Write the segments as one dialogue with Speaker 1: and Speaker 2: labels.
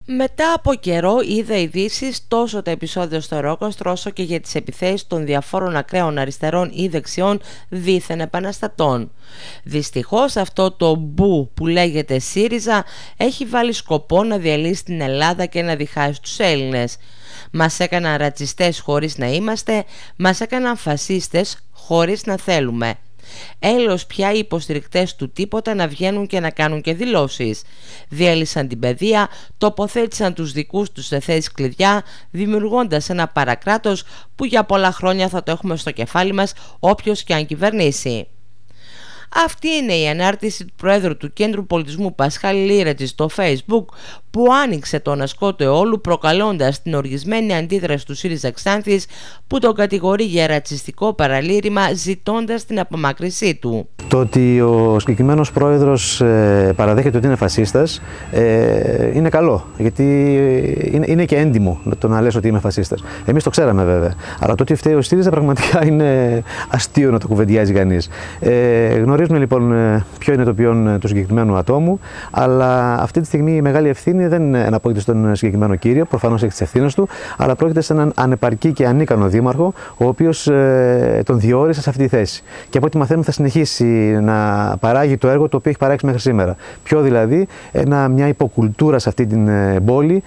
Speaker 1: Μετά από καιρό είδα ειδήσεις τόσο τα επεισόδια στο Ρόκοστρο όσο και για τις επιθέσεις των διαφόρων ακραίων αριστερών ή δεξιών δίθεν επαναστατών. Δυστυχώς αυτό το μπου που λέγεται ΣΥΡΙΖΑ έχει βάλει σκοπό να διαλύσει την Ελλάδα και να διχάσει τους Έλληνες. Μας έκαναν ρατσιστές χωρίς να είμαστε, μας έκαναν φασίστες χωρίς να θέλουμε. Έλεος πια οι υποστηρικτές του τίποτα να βγαίνουν και να κάνουν και δηλώσεις. Διέλυσαν την παιδεία, τοποθέτησαν τους δικούς τους σε θέσεις κλειδιά, δημιουργώντας ένα παρακράτος που για πολλά χρόνια θα το έχουμε στο κεφάλι μας όποιος και αν κυβερνήσει. Αυτή είναι η ανάρτηση του Προέδρου του Κέντρου Πολιτισμού Πασχάλη Λίρατζη στο Facebook, που άνοιξε τον ασκότο αιώλου προκαλώντας την οργισμένη αντίδραση του ΣΥΡΙΖΑ Ξάνθης, που τον κατηγορεί για ρατσιστικό παραλήρημα ζητώντας την απομάκρυνσή του.
Speaker 2: Το ότι ο συγκεκριμένος πρόεδρος παραδέχεται ότι είναι φασίστας είναι καλό, γιατί είναι και έντιμο το να λες ότι είμαι φασίστας. Εμείς το ξέραμε βέβαια, αλλά το ότι φταίει ο ΣΥΡΙΖΑ πραγματικά είναι αστείο να το κουβεντιάζει κανείς. Γνωρίζουμε λοιπόν ποιο είναι το ποιόν του συγκεκριμένου ατόμου, αλλά αυτή τη στιγμή η μεγάλη ευθύνη δεν εναπόκειται στον συγκεκριμένο κύριο, προφανώς έχει τις ευθύνες του, αλλά πρόκειται σε έναν ανεπαρκή και ανίκανο δήμαρχο, ο οποίος τον διόρισε σε αυτή τη θέση. Και από ό,τι μαθαίνουμε θα συνεχίσει να παράγει το έργο το οποίο έχει παράξει μέχρι σήμερα. Ποιο δηλαδή, μια υποκουλτούρα σε αυτή την πόλη,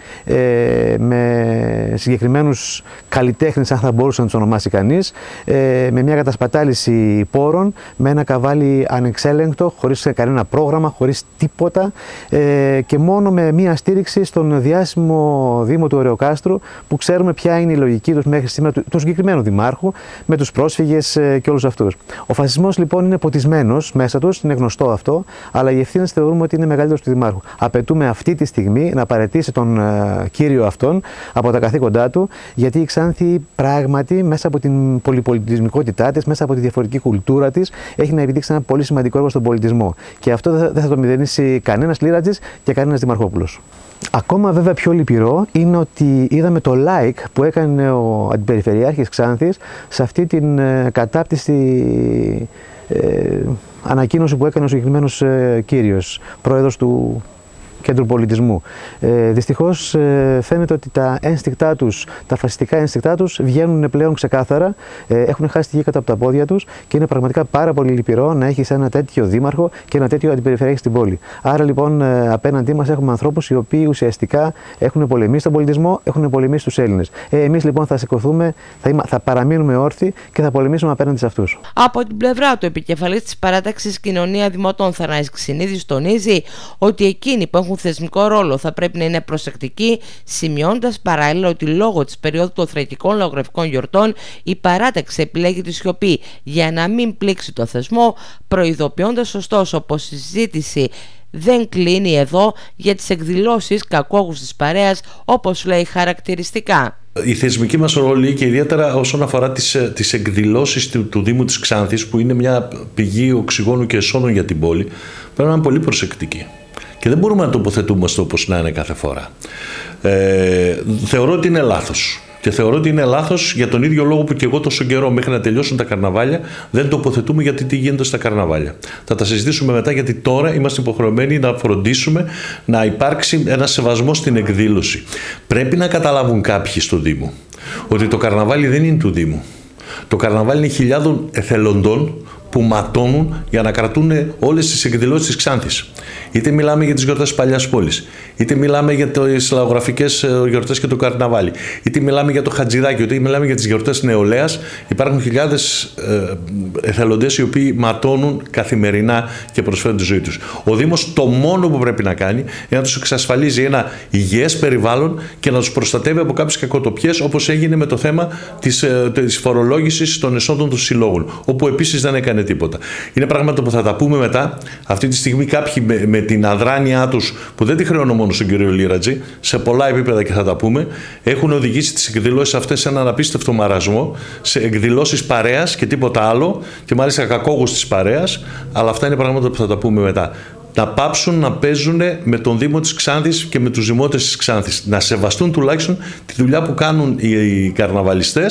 Speaker 2: με συγκεκριμένους καλλιτέχνες, αν θα μπορούσε να τους ονομάσει κανείς, με μια κατασπατάληση πόρων, με ένα καβάλι ανεξέλεγκτο, χωρίς κανένα πρόγραμμα, χωρίς τίποτα, και μόνο με μια στήριξη στον διάσημο Δήμο του Ωρεοκάστρου, που ξέρουμε ποια είναι η λογική τους μέχρι σήμερα, του συγκεκριμένου δημάρχου, με τους πρόσφυγες και όλους αυτούς. Ο φασισμός λοιπόν είναι ποτισμένος μέσα τους, είναι γνωστό αυτό, αλλά οι ευθύνες θεωρούμε ότι είναι μεγαλύτερος του δημάρχου. Απαιτούμε αυτή τη στιγμή να παραιτήσει τον κύριο αυτόν από τα καθήκοντά του, γιατί η Ξάνθη πράγματι μέσα από την πολυπολιτισμικότητά της, μέσα από τη διαφορετική κουλτούρα της, έχει να επιδείξει ένα πολύ σημαντικό έργο στον πολιτισμό. Και αυτό δεν θα το μηδενίσει κανένας Λίρατζης και κανένας Δημαρχόπουλος. Ακόμα βέβαια πιο λυπηρό είναι ότι είδαμε το like που έκανε ο Αντιπεριφερειάρχης Ξάνθης σε αυτή την κατάπτυστη ανακοίνωση που έκανε ο συγκεκριμένος κύριος, πρόεδρος του Κέντρου Πολιτισμού. Δυστυχώς φαίνεται ότι τα ένστικτά τους, τα φασιστικά ένστικτά τους βγαίνουν πλέον ξεκάθαρα, έχουν χάσει τη γη κάτω από τα πόδια τους και είναι πραγματικά πάρα πολύ λυπηρό να έχεις ένα τέτοιο δήμαρχο και ένα τέτοιο αντιπεριφερειάρχη στην πόλη. Άρα λοιπόν απέναντί μας έχουμε ανθρώπους οι οποίοι ουσιαστικά έχουν πολεμήσει τον πολιτισμό, έχουν πολεμήσει τους Έλληνες. Εμείς λοιπόν θα σηκωθούμε, θα παραμείνουμε όρθιοι και θα πολεμήσουμε απέναντι σε αυτούς.
Speaker 1: Από την πλευρά του, επικεφαλής της παράταξης Κοινωνία Δημοτών Θανάσης Ξινίδης τονίζει ότι εκείνοι που έχουν θεσμικό ρόλο θα πρέπει να είναι προσεκτικοί, σημειώνοντας παράλληλα ότι λόγω της περίοδου των θρησκευτικών λαογραφικών γιορτών η παράταξη επιλέγει τη σιωπή για να μην πλήξει το θεσμό, προειδοποιώντας ωστόσο πως η συζήτηση δεν κλείνει εδώ για τις εκδηλώσεις κακόγουστης παρέας, όπως λέει χαρακτηριστικά.
Speaker 3: Η θεσμική μας ρόλη, και ιδιαίτερα όσον αφορά τις εκδηλώσεις του Δήμου της Ξάνθης, που είναι μια πηγή οξυγόνου και εσόδων για την πόλη, πρέπει να είναι πολύ προσεκτική. Και δεν μπορούμε να τοποθετούμαστε όπως να είναι κάθε φορά. Θεωρώ ότι είναι λάθος. Και θεωρώ ότι είναι λάθος για τον ίδιο λόγο που και εγώ τόσο καιρό μέχρι να τελειώσουν τα καρναβάλια δεν τοποθετούμε γιατί τι γίνεται στα καρναβάλια. Θα τα συζητήσουμε μετά, γιατί τώρα είμαστε υποχρεωμένοι να φροντίσουμε να υπάρξει ένα σεβασμό στην εκδήλωση. Πρέπει να καταλάβουν κάποιοι στο Δήμο ότι το καρναβάλι δεν είναι του Δήμου. Το καρναβάλι είναι χιλιάδων εθελοντών που ματώνουν για να κρατούν όλες τις εκδηλώσεις της Ξάνθης. Είτε μιλάμε για τις γιορτές της Παλιάς Πόλης, είτε μιλάμε για τις λαογραφικές γιορτές και το καρναβάλι, είτε μιλάμε για το Χατζηδάκι, είτε μιλάμε για τις γιορτές νεολαίας. Υπάρχουν χιλιάδες εθελοντές οι οποίοι ματώνουν καθημερινά και προσφέρουν τη ζωή τους. Ο Δήμος το μόνο που πρέπει να κάνει είναι να τους εξασφαλίζει ένα υγιές περιβάλλον και να τους προστατεύει από κάποιες κακοτοπιές, όπως έγινε με το θέμα της φορολόγησης των εσόδων των συλλόγων, όπου επίσης δεν έκανε τίποτα. Είναι πράγματα που θα τα πούμε μετά. Αυτή τη στιγμή κάποιοι με την αδράνειά τους, που δεν τη χρεώνω μόνο στον κύριο Λίρατζη, σε πολλά επίπεδα και θα τα πούμε, έχουν οδηγήσει τις εκδηλώσεις αυτές σε έναν απίστευτο μαρασμό, σε εκδηλώσεις παρέας και τίποτα άλλο, και μάλιστα κακόγουστης παρέας, αλλά αυτά είναι πράγματα που θα τα πούμε μετά. Να πάψουν να παίζουν με τον Δήμο της Ξάνθης και με τους δημότες της Ξάνθης. Να σεβαστούν τουλάχιστον τη δουλειά που κάνουν οι καρναβαλιστές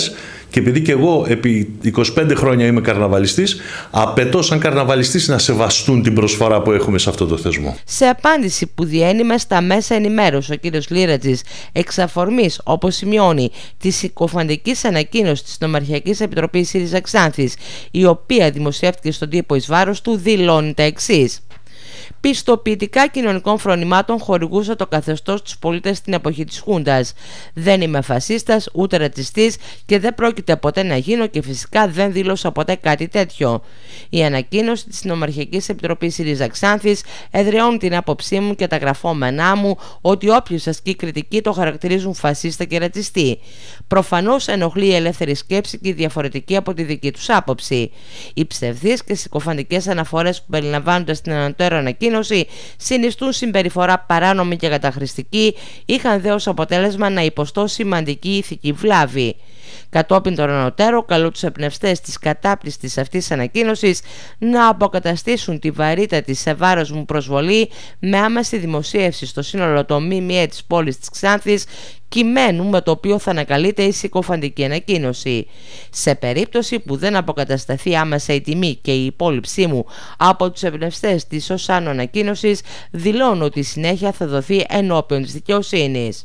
Speaker 3: Και επειδή και εγώ επί 25 χρόνια είμαι καρναβαλιστής, απαιτώ σαν καρναβαλιστής να σεβαστούν την προσφορά που έχουμε σε αυτό το θεσμό.
Speaker 1: Σε απάντηση που διένυμε στα μέσα ενημέρωση, ο κ. Λίρατζης, εξ αφορμής, όπως σημειώνει, της συκοφαντικής ανακοίνωσης της Νομαρχιακής Επιτροπής ΣΥΡΙΖΑ Ξάνθης, η οποία δημοσιεύτηκε στον τύπο εις βάρος του, δηλώνει τα εξής. Πιστοποιητικά κοινωνικών φρονημάτων χορηγούσα το καθεστώς στους πολίτες στην εποχή της Χούντας. Δεν είμαι φασίστας ούτε ρατσιστής και δεν πρόκειται ποτέ να γίνω και φυσικά δεν δήλωσα ποτέ κάτι τέτοιο. Η ανακοίνωση της Νομαρχιακής Επιτροπής ΣΥΡΙΖΑ Ξάνθης εδραιώνει την άποψή μου και τα γραφόμενά μου ότι όποιος ασκεί κριτική το χαρακτηρίζουν φασίστα και ρατσιστή. Προφανώς ενοχλεί η ελεύθερη σκέψη και η διαφορετική από τη δική τους άποψη. Οι ψευδείς και συκοφαντικές αναφορές που περιλαμβάνονται στην ανωτέρω ανακοίνωση συνιστούν συμπεριφορά παράνομη και καταχρηστική, είχαν δε ως αποτέλεσμα να υποστώ σημαντική ηθική βλάβη. Κατόπιν των ανωτέρων, καλώ τους εμπνευστές της κατάπληστης αυτής ανακοίνωσης να αποκαταστήσουν τη βαρύτατη σε βάρος μου προσβολή με άμεση δημοσίευση στο σύνολο των ΜΜΕ της πόλης της Ξάνθης κειμένου με το οποίο θα ανακαλείται η συκοφαντική ανακοίνωση. Σε περίπτωση που δεν αποκατασταθεί άμεσα η τιμή και η υπόλοιψή μου από τους εμπνευστές της ως άνω ανακοίνωσης, δηλώνω ότι η συνέχεια θα δοθεί ενώπιον της δικαιοσύνης.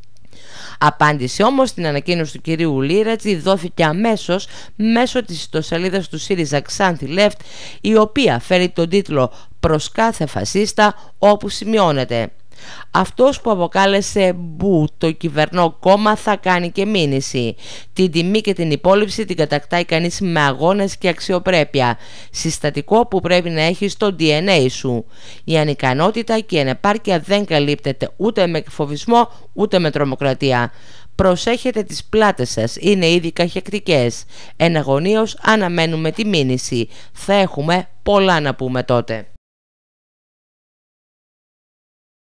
Speaker 1: Απάντηση όμως στην ανακοίνωση του κυρίου Λίρατζη δόθηκε αμέσως μέσω της ιστοσελίδας του ΣΥΡΙΖΑ Ξάνθη Left, η οποία φέρει τον τίτλο «Προς κάθε φασίστα», όπου σημειώνεται: αυτός που αποκάλεσε μπου το κυβερνό κόμμα θα κάνει και μήνυση. Την τιμή και την υπόλοιψη την κατακτάει κανείς με αγώνες και αξιοπρέπεια. Συστατικό που πρέπει να έχει στο DNA σου. Η ανικανότητα και η ανεπάρκεια δεν καλύπτεται ούτε με φοβισμό ούτε με τρομοκρατία. Προσέχετε τις πλάτες σας, είναι ήδη καχεκτικές. Εναγωνίως αναμένουμε τη μήνυση. Θα έχουμε πολλά να πούμε τότε.